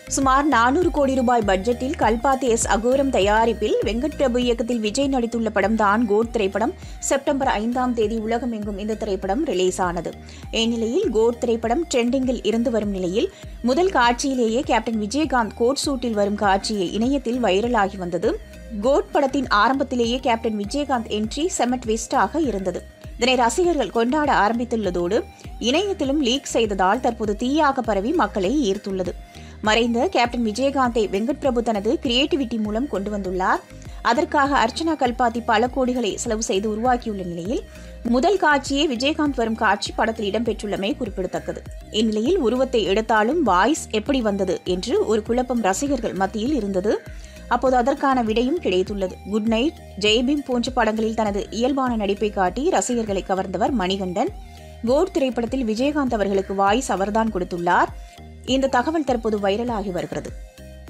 சுமார் 400 கோடி ரூபாய் பட்ஜெட்டில் கல்பாத்தி எஸ் அகோரம் தயாரிப்பில் வெங்கட் பிரபு இயக்கத்தில் விஜய் நடித்துள்ள படம் தான் கோட் திரைப்படம். செப்டம்பர் 5ஆம் தேதி உலகமெங்கும் இந்த திரைப்படம் ரிலீஸ் ஆனது. இந்நிலையில் கோட் திரைப்படம் ட்ரெண்டிங்கில் இருந்து வரும் நிலையில் முதல் காட்சியிலேயே கேப்டன் விஜயகாந்த் கோட் சூட்டில் வரும் காட்சியை இணையத்தில் வைரலாகி வந்தது. கோட் படத்தின் ஆரம்பத்திலேயே கேப்டன் விஜயகாந்த் என்ட்ரி செம ட்விஸ்டாக இருந்தது. இதனை ரசிகர்கள் கொண்டாட ஆரம்பித்துள்ளதோடு இணையத்திலும் லீக் செய்ததால் தற்போது தீயாக பரவி மக்களை ஈர்த்துள்ளது. மறைந்த கேப்டன் விஜயகாந்தை வெங்கட் பிரபு தனது கிரியேட்டிவிட்டி மூலம் கொண்டு வந்துள்ளார். அதற்காக அர்ச்சனா கல்பாத்தி பல கோடிகளை செலவு செய்து உருவாக்கியுள்ள நிலையில் முதல் காட்சியே விஜயகாந்த் வரும் காட்சி படத்தில் இடம்பெற்றுள்ளமை குறிப்பிடத்தக்கது. இந்நிலையில் உருவத்தை எடுத்தாலும் வாய்ஸ் எப்படி வந்தது என்று ஒரு குழப்பம் ரசிகர்கள் மத்தியில் இருந்தது. அப்போது அதற்கான விடையும் கிடைத்துள்ளது. குட் நைட், ஜெய்பீம் போன்ற படங்களில் தனது இயல்பான நடிப்பை காட்டி ரசிகர்களை கவர்ந்தவர் மணிகண்டன். கோட் திரைப்படத்தில் விஜயகாந்த் அவர்களுக்கு வாய்ஸ் அவர்தான் கொடுத்துள்ளார். இந்த தகவல் தற்போது வைரலாகி வருகிறது.